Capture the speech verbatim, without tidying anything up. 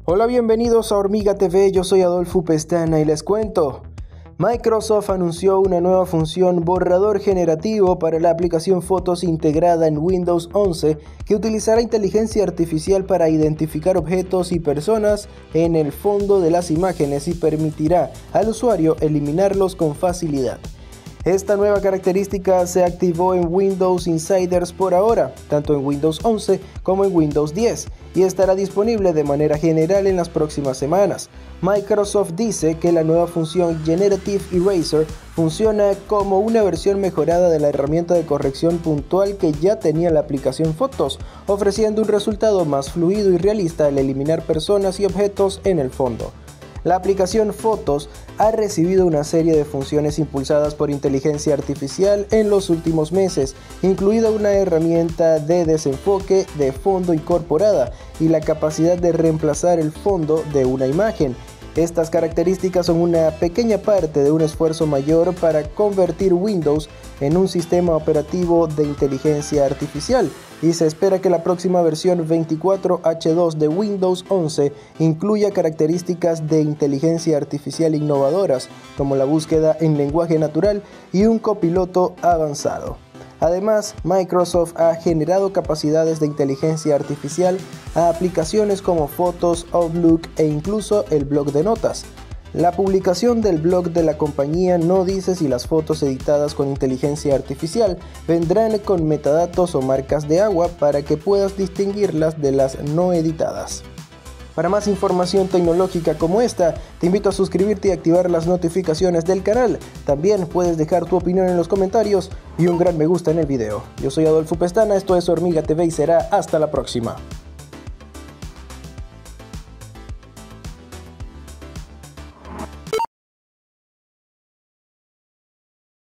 Hola, bienvenidos a Hormiga T V, yo soy Adolfo Pestana y les cuento. Microsoft anunció una nueva función borrador generativo para la aplicación Fotos integrada en Windows once que utilizará inteligencia artificial para identificar objetos y personas en el fondo de las imágenes y permitirá al usuario eliminarlos con facilidad. Esta nueva característica se activó en Windows Insiders por ahora, tanto en Windows once como en Windows diez, y estará disponible de manera general en las próximas semanas. Microsoft dice que la nueva función Generative Eraser funciona como una versión mejorada de la herramienta de corrección puntual que ya tenía la aplicación Fotos, ofreciendo un resultado más fluido y realista al eliminar personas y objetos en el fondo. La aplicación Fotos ha recibido una serie de funciones impulsadas por inteligencia artificial en los últimos meses, incluida una herramienta de desenfoque de fondo incorporada y la capacidad de reemplazar el fondo de una imagen. Estas características son una pequeña parte de un esfuerzo mayor para convertir Windows en un sistema operativo de inteligencia artificial, y se espera que la próxima versión veinticuatro H dos de Windows once incluya características de inteligencia artificial innovadoras, como la búsqueda en lenguaje natural y un copiloto avanzado. Además, Microsoft ha generado capacidades de inteligencia artificial a aplicaciones como Fotos, Outlook e incluso el blog de notas. La publicación del blog de la compañía no dice si las fotos editadas con inteligencia artificial vendrán con metadatos o marcas de agua para que puedas distinguirlas de las no editadas. Para más información tecnológica como esta, te invito a suscribirte y activar las notificaciones del canal. También puedes dejar tu opinión en los comentarios y un gran me gusta en el video. Yo soy Adolfo Pestana, esto es Hormiga T V y será hasta la próxima.